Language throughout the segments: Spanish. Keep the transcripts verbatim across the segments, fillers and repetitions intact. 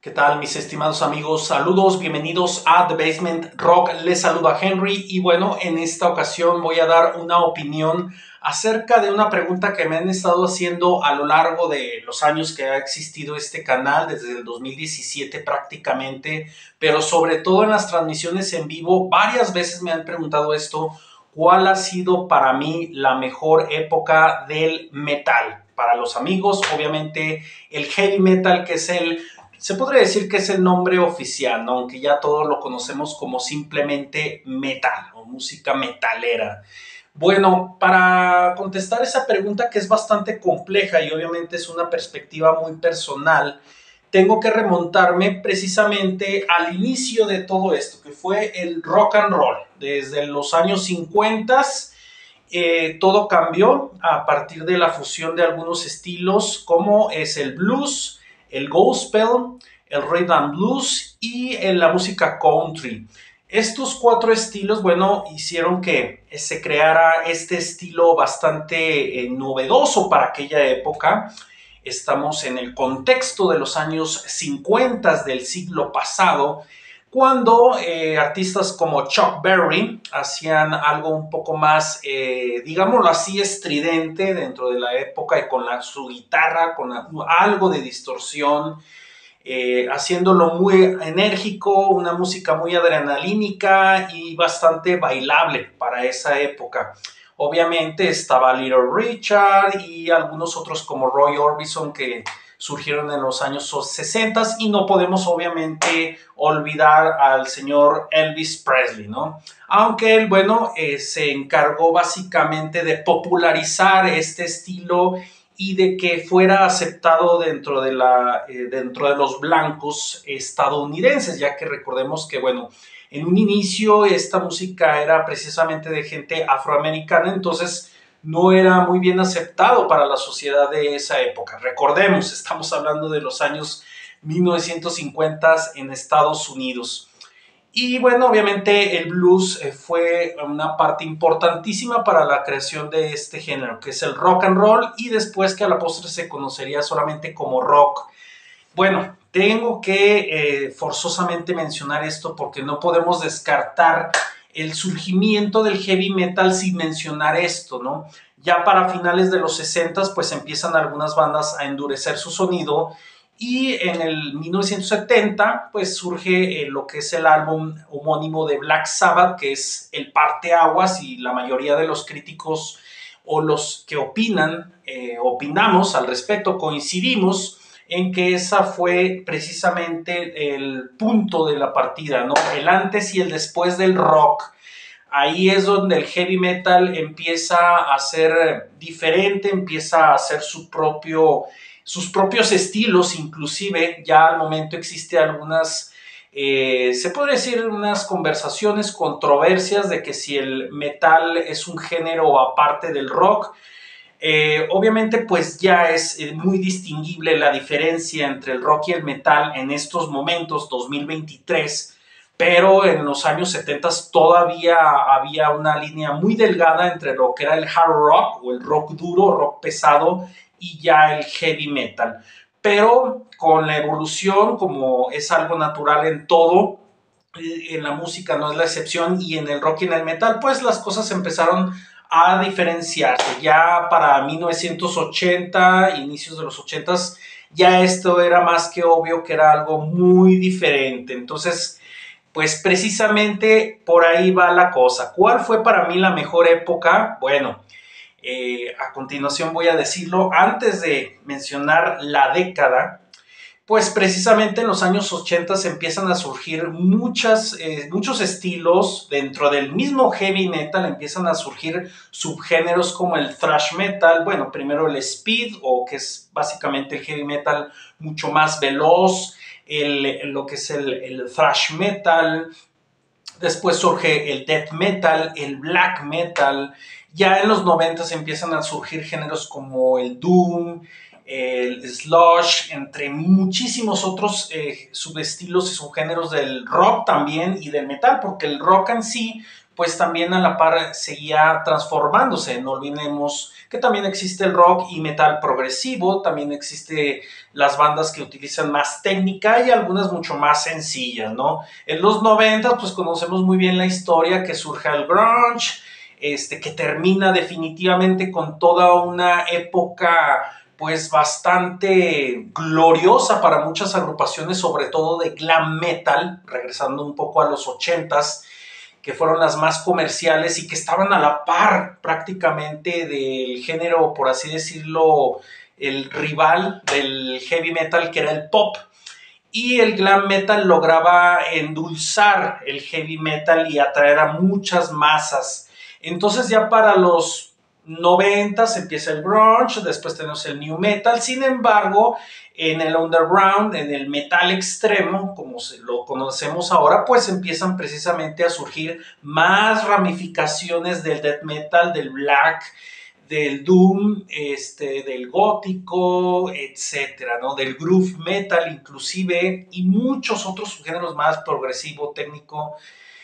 ¿Qué tal, mis estimados amigos? Saludos, bienvenidos a The Basement Rock. Les saluda Henry y bueno, en esta ocasión voy a dar una opinión acerca de una pregunta que me han estado haciendo a lo largo de los años que ha existido este canal, desde el dos mil diecisiete prácticamente, pero sobre todo en las transmisiones en vivo. Varias veces me han preguntado esto: ¿cuál ha sido para mí la mejor época del metal? Para los amigos, obviamente, el heavy metal, que es el... se podría decir que es el nombre oficial, ¿no? Aunque ya todos lo conocemos como simplemente metal o música metalera. Bueno, para contestar esa pregunta, que es bastante compleja y obviamente es una perspectiva muy personal, tengo que remontarme precisamente al inicio de todo esto, que fue el rock and roll. Desde los años cincuenta, eh, todo cambió a partir de la fusión de algunos estilos, como es el blues, el gospel, el rhythm and blues y en la música country. Estos cuatro estilos, bueno, hicieron que se creara este estilo bastante eh, novedoso para aquella época. Estamos en el contexto de los años cincuenta del siglo pasado, cuando eh, artistas como Chuck Berry hacían algo un poco más, eh, digámoslo así, estridente dentro de la época, y con la, su guitarra, con la, algo de distorsión, eh, haciéndolo muy enérgico, una música muy adrenalínica y bastante bailable para esa época. Obviamente estaba Little Richard y algunos otros como Roy Orbison, que surgieron en los años sesenta, y no podemos obviamente olvidar al señor Elvis Presley, ¿no? Aunque él, bueno, eh, se encargó básicamente de popularizar este estilo y de que fuera aceptado dentro de, la, eh, dentro de los blancos estadounidenses, ya que recordemos que, bueno, en un inicio esta música era precisamente de gente afroamericana, entonces no era muy bien aceptado para la sociedad de esa época. Recordemos, estamos hablando de los años mil novecientos cincuenta en Estados Unidos. Y bueno, obviamente el blues fue una parte importantísima para la creación de este género, que es el rock and roll, y después que a la postre se conocería solamente como rock. Bueno, tengo que eh, forzosamente mencionar esto porque no podemos descartar el surgimiento del heavy metal sin mencionar esto, ¿no? Ya para finales de los sesenta, pues empiezan algunas bandas a endurecer su sonido, y en el mil novecientos setenta pues surge eh, lo que es el álbum homónimo de Black Sabbath, que es el parteaguas, y la mayoría de los críticos o los que opinan, eh, opinamos al respecto, coincidimos en que esa fue precisamente el punto de la partida, ¿no? El antes y el después del rock. Ahí es donde el heavy metal empieza a ser diferente, empieza a hacer su propio, sus propios estilos. Inclusive ya al momento existe algunas, eh, se puede decir, unas conversaciones, controversias de que si el metal es un género aparte del rock. Eh, obviamente pues ya es eh, muy distinguible la diferencia entre el rock y el metal en estos momentos, dos mil veintitrés, pero en los años setenta todavía había una línea muy delgada entre lo que era el hard rock o el rock duro, rock pesado, y ya el heavy metal. Pero con la evolución, como es algo natural en todo, en la música no es la excepción, y en el rock y en el metal, pues las cosas empezaron a diferenciarse. Ya para mil novecientos ochenta, inicios de los ochenta, ya esto era más que obvio que era algo muy diferente. Entonces, pues precisamente por ahí va la cosa. ¿Cuál fue para mí la mejor época? Bueno, eh, a continuación voy a decirlo. Antes de mencionar la década, pues precisamente en los años ochenta empiezan a surgir muchas, eh, muchos estilos dentro del mismo heavy metal. Empiezan a surgir subgéneros como el thrash metal, bueno, primero el speed, o que es básicamente el heavy metal mucho más veloz, el, lo que es el, el thrash metal. Después surge el death metal, el black metal. Ya en los noventa empiezan a surgir géneros como el doom, el sludge, entre muchísimos otros eh, subestilos y subgéneros del rock también y del metal, porque el rock en sí pues también a la par seguía transformándose. No olvidemos que también existe el rock y metal progresivo, también existe las bandas que utilizan más técnica y algunas mucho más sencillas, ¿no? En los noventa, pues conocemos muy bien la historia que surge el grunge, este, que termina definitivamente con toda una época pues bastante gloriosa para muchas agrupaciones, sobre todo de glam metal, regresando un poco a los ochentas, que fueron las más comerciales y que estaban a la par prácticamente del género, por así decirlo, el rival del heavy metal, que era el pop. Y el glam metal lograba endulzar el heavy metal y atraer a muchas masas. Entonces ya para los noventas empieza el grunge, después tenemos el new metal. Sin embargo, en el underground, en el metal extremo, como lo conocemos ahora, pues empiezan precisamente a surgir más ramificaciones del death metal, del black, del doom, este, del gótico, etcétera, ¿no? Del groove metal inclusive, y muchos otros subgéneros más, progresivo, técnico,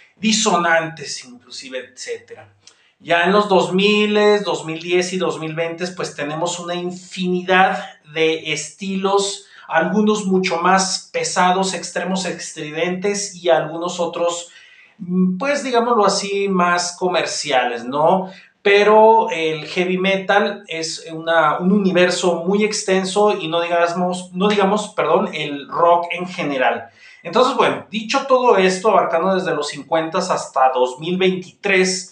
disonantes inclusive, etcétera. Ya en los dos mil, dos mil diez y dos mil veinte, pues tenemos una infinidad de estilos, algunos mucho más pesados, extremos, estridentes, y algunos otros, pues digámoslo así, más comerciales, ¿no? Pero el heavy metal es una, un universo muy extenso y no digamos, no digamos, perdón, el rock en general. Entonces, bueno, dicho todo esto, abarcando desde los cincuenta hasta dos mil veintitrés,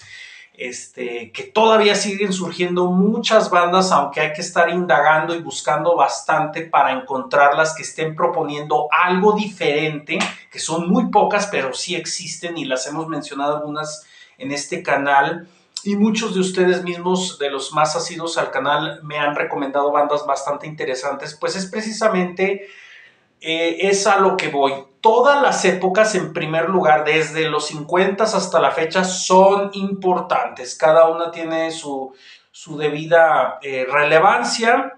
este, que todavía siguen surgiendo muchas bandas, aunque hay que estar indagando y buscando bastante para encontrarlas que estén proponiendo algo diferente, que son muy pocas, pero sí existen y las hemos mencionado algunas en este canal. Y muchos de ustedes mismos, de los más asiduos al canal, me han recomendado bandas bastante interesantes, pues es precisamente eh, es a lo que voy. Todas las épocas, en primer lugar, desde los cincuenta hasta la fecha, son importantes. Cada una tiene su, su debida eh, relevancia.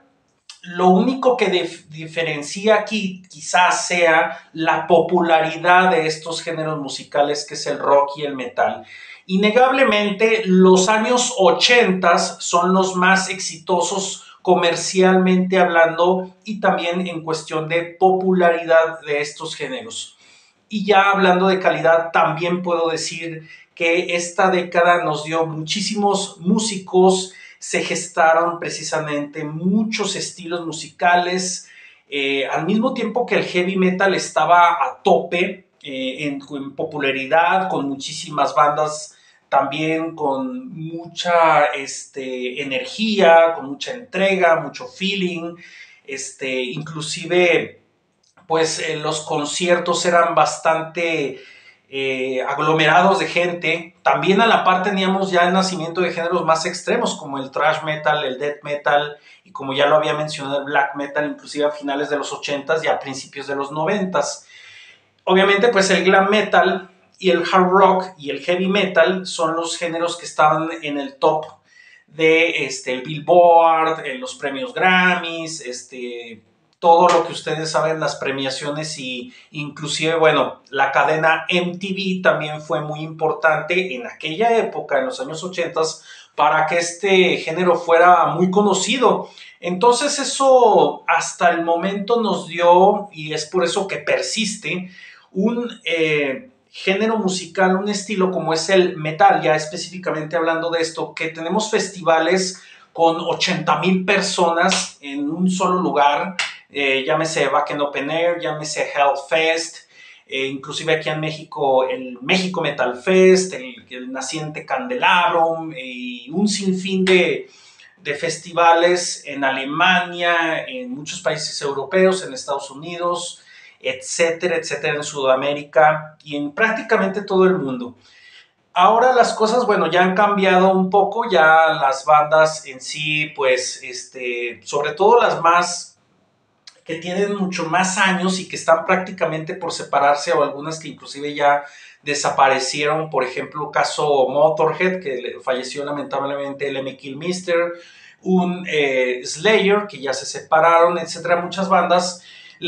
Lo único que dif diferencia aquí quizás sea la popularidad de estos géneros musicales, que es el rock y el metal. Innegablemente, los años ochenta son los más exitosos comercialmente hablando y también en cuestión de popularidad de estos géneros. Y ya hablando de calidad, también puedo decir que esta década nos dio muchísimos músicos, se gestaron precisamente muchos estilos musicales, eh, al mismo tiempo que el heavy metal estaba a tope eh, en, en popularidad, con muchísimas bandas también con mucha este, energía, con mucha entrega, mucho feeling, este, inclusive pues eh, los conciertos eran bastante eh, aglomerados de gente. También a la par teníamos ya el nacimiento de géneros más extremos como el thrash metal, el death metal y, como ya lo había mencionado, el black metal, inclusive a finales de los ochentas y a principios de los noventas. Obviamente pues el glam metal y el hard rock y el heavy metal son los géneros que estaban en el top de este, el Billboard, en los premios Grammys, este, todo lo que ustedes saben, las premiaciones, y inclusive, bueno, la cadena M T V también fue muy importante en aquella época, en los años ochenta, para que este género fuera muy conocido. Entonces eso hasta el momento nos dio, y es por eso que persiste, un eh, género musical, un estilo como es el metal, ya específicamente hablando de esto, que tenemos festivales con ochenta mil personas en un solo lugar, eh, llámese Wacken Open Air, llámese Hellfest, eh, inclusive aquí en México el México Metal Fest, el, el naciente Candelabrum y un sinfín de, de festivales en Alemania, en muchos países europeos, en Estados Unidos, etcétera, etcétera, en Sudamérica y en prácticamente todo el mundo. Ahora las cosas, bueno, ya han cambiado un poco, ya las bandas en sí, pues, este, sobre todo las más que tienen mucho más años y que están prácticamente por separarse, o algunas que inclusive ya desaparecieron, por ejemplo, caso Motorhead, que falleció lamentablemente el Lemmy Kilmister, un eh, Slayer, que ya se separaron, etcétera. Muchas bandas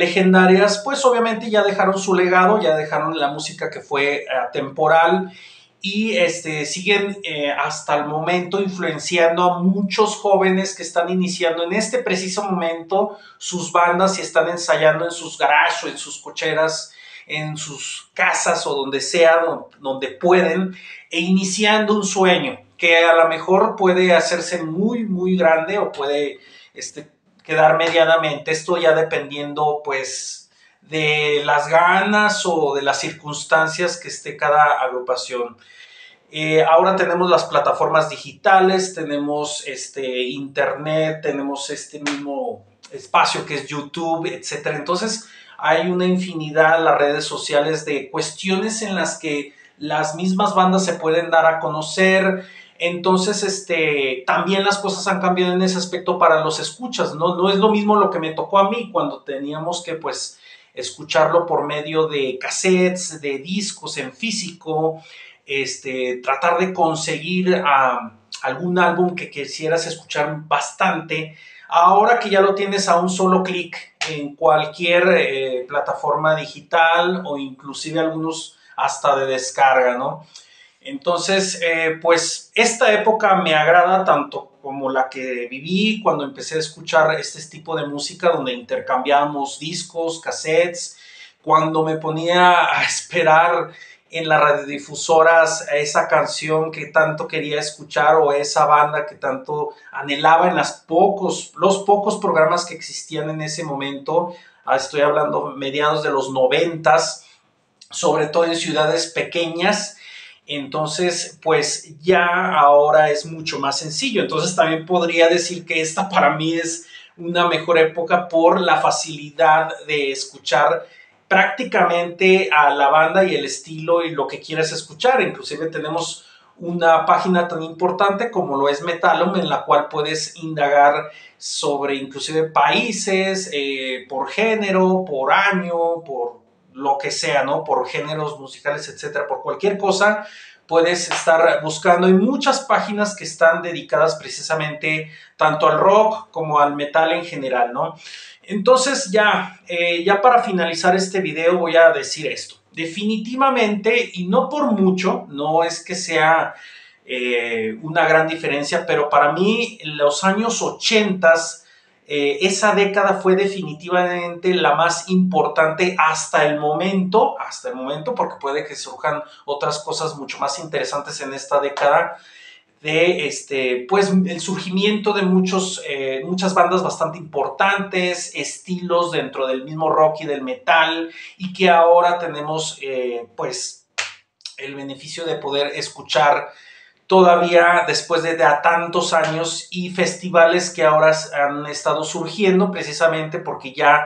legendarias, pues obviamente ya dejaron su legado, ya dejaron la música que fue atemporal, y este, siguen eh, hasta el momento influenciando a muchos jóvenes que están iniciando en este preciso momento sus bandas y están ensayando en sus garages o en sus cocheras, en sus casas o donde sea, donde pueden, e iniciando un sueño que a lo mejor puede hacerse muy, muy grande o puede este, quedar medianamente. Esto ya dependiendo, pues, de las ganas o de las circunstancias que esté cada agrupación. Eh, ahora tenemos las plataformas digitales, tenemos este, internet, tenemos este mismo espacio que es YouTube, etcétera. Entonces hay una infinidad en las redes sociales de cuestiones en las que las mismas bandas se pueden dar a conocer. Entonces, este, también las cosas han cambiado en ese aspecto para los escuchas, ¿no? No es lo mismo lo que me tocó a mí cuando teníamos que, pues, escucharlo por medio de cassettes, de discos en físico, este, tratar de conseguir uh, algún álbum que quisieras escuchar bastante. Ahora que ya lo tienes a un solo clic en cualquier eh, plataforma digital o inclusive algunos hasta de descarga, ¿no? Entonces, eh, pues esta época me agrada tanto como la que viví cuando empecé a escuchar este tipo de música donde intercambiábamos discos, cassettes, cuando me ponía a esperar en las radiodifusoras a esa canción que tanto quería escuchar o esa banda que tanto anhelaba en las pocos, los pocos programas que existían en ese momento. Estoy hablando mediados de los noventas, sobre todo en ciudades pequeñas. Entonces, pues ya ahora es mucho más sencillo. Entonces también podría decir que esta para mí es una mejor época por la facilidad de escuchar prácticamente a la banda y el estilo y lo que quieras escuchar. Inclusive tenemos una página tan importante como lo es Metallum, en la cual puedes indagar sobre inclusive países, eh, por género, por año, por lo que sea, ¿no? Por géneros musicales, etcétera, por cualquier cosa puedes estar buscando. Hay muchas páginas que están dedicadas precisamente tanto al rock como al metal en general, ¿no? Entonces ya, eh, ya para finalizar este video voy a decir esto. Definitivamente, y no por mucho, no es que sea eh, una gran diferencia, pero para mí en los años ochentas, eh, esa década fue definitivamente la más importante hasta el momento, hasta el momento, porque puede que surjan otras cosas mucho más interesantes en esta década, de este, pues, el surgimiento de muchos, eh, muchas bandas bastante importantes, estilos dentro del mismo rock y del metal, y que ahora tenemos eh, pues el beneficio de poder escuchar todavía después de, de a tantos años, y festivales que ahora han estado surgiendo precisamente porque ya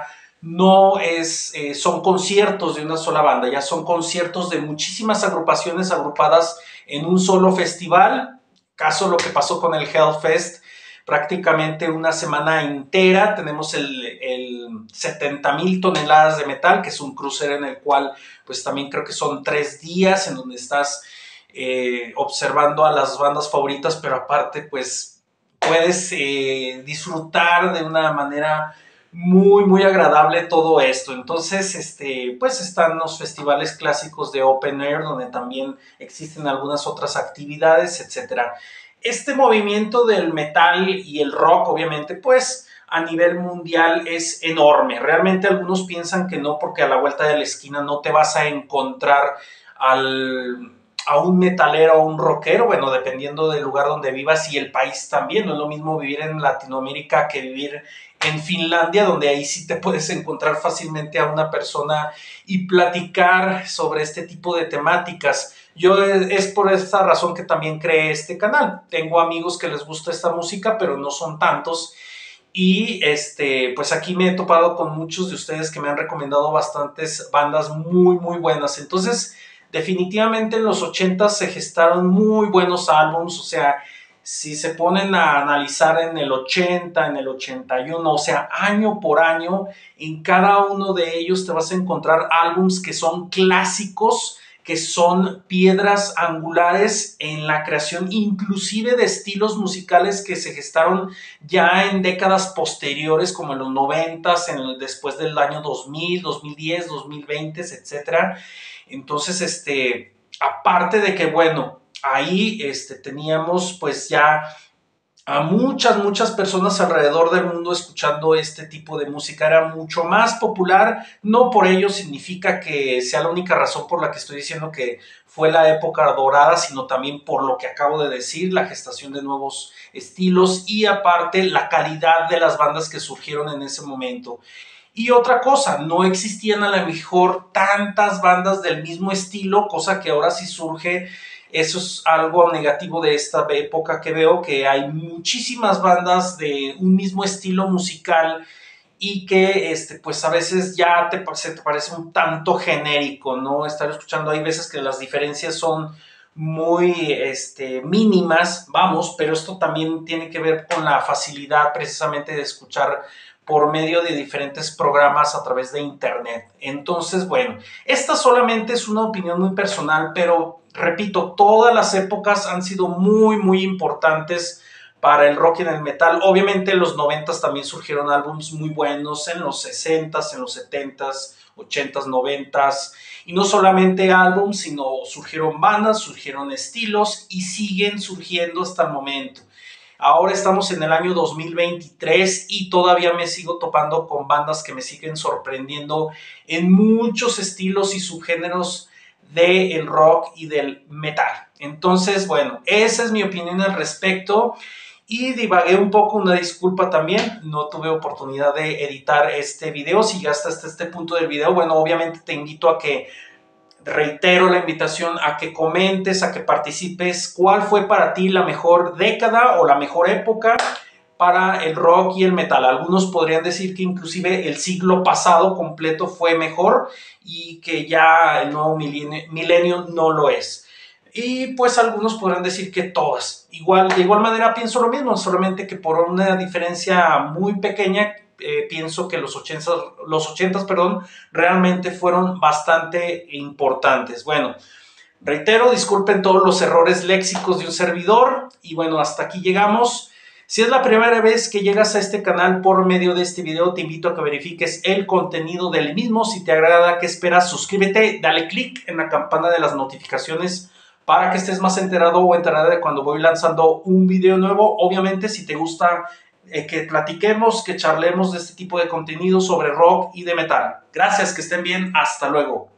no es, eh, son conciertos de una sola banda, ya son conciertos de muchísimas agrupaciones agrupadas en un solo festival. Caso lo que pasó con el Hellfest, prácticamente una semana entera. Tenemos el, el setenta mil toneladas de metal, que es un crucero en el cual pues también creo que son tres días en donde estás eh, observando a las bandas favoritas, pero aparte pues puedes eh, disfrutar de una manera muy muy agradable todo esto. Entonces este, pues están los festivales clásicos de Open Air, donde también existen algunas otras actividades, etcétera. Este movimiento del metal y el rock, obviamente, pues a nivel mundial es enorme. Realmente algunos piensan que no, porque a la vuelta de la esquina no te vas a encontrar al, a un metalero o un rockero, bueno, dependiendo del lugar donde vivas y el país también. No es lo mismo vivir en Latinoamérica que vivir en Finlandia, donde ahí sí te puedes encontrar fácilmente a una persona y platicar sobre este tipo de temáticas. Yo es por esta razón que también creé este canal. Tengo amigos que les gusta esta música, pero no son tantos. Y este, pues aquí me he topado con muchos de ustedes que me han recomendado bastantes bandas muy, muy buenas. Entonces, definitivamente en los ochentas se gestaron muy buenos álbums. O sea, si se ponen a analizar en el ochenta, en el ochenta y uno, o sea, año por año, en cada uno de ellos te vas a encontrar álbums que son clásicos, que son piedras angulares en la creación inclusive de estilos musicales que se gestaron ya en décadas posteriores, como en los noventas, en el, después del año dos mil, dos mil diez, dos mil veinte, etcétera. Entonces, este, aparte de que, bueno, ahí este, teníamos pues ya a muchas, muchas personas alrededor del mundo escuchando este tipo de música. Era mucho más popular. No por ello significa que sea la única razón por la que estoy diciendo que fue la época dorada, sino también por lo que acabo de decir, la gestación de nuevos estilos y aparte la calidad de las bandas que surgieron en ese momento. Y otra cosa, no existían a lo mejor tantas bandas del mismo estilo, cosa que ahora sí surge. Eso es algo negativo de esta época que veo, que hay muchísimas bandas de un mismo estilo musical y que este, pues a veces ya te, se te parece un tanto genérico, ¿no? Estar escuchando, hay veces que las diferencias son muy este, mínimas, vamos, pero esto también tiene que ver con la facilidad precisamente de escuchar por medio de diferentes programas a través de internet. Entonces, bueno, esta solamente es una opinión muy personal, pero repito, todas las épocas han sido muy, muy importantes para el rock y en el metal. Obviamente en los noventas también surgieron álbumes muy buenos, en los sesentas, en los setentas, ochentas, noventas, y no solamente álbumes, sino surgieron bandas, surgieron estilos y siguen surgiendo hasta el momento. Ahora estamos en el año dos mil veintitrés y todavía me sigo topando con bandas que me siguen sorprendiendo en muchos estilos y subgéneros del rock y del metal. Entonces, bueno, esa es mi opinión al respecto. Y divagué un poco, una disculpa también, no tuve oportunidad de editar este video. Si llegaste hasta este punto del video, bueno, obviamente te invito a que, reitero la invitación a que comentes, a que participes, cuál fue para ti la mejor década o la mejor época para el rock y el metal. Algunos podrían decir que inclusive el siglo pasado completo fue mejor y que ya el nuevo milenio, milenio no lo es. Y pues algunos podrán decir que todas. Igual, de igual manera pienso lo mismo, solamente que por una diferencia muy pequeña, eh, pienso que los ochentas, los ochentas, perdón, realmente fueron bastante importantes. Bueno, reitero, disculpen todos los errores léxicos de un servidor y bueno, hasta aquí llegamos. Si es la primera vez que llegas a este canal por medio de este video, te invito a que verifiques el contenido del mismo. Si te agrada, ¿qué esperas? Suscríbete, dale click en la campana de las notificaciones para que estés más enterado o enterada de cuando voy lanzando un video nuevo. Obviamente, si te gusta eh, que platiquemos, que charlemos de este tipo de contenido sobre rock y de metal. Gracias, que estén bien, hasta luego.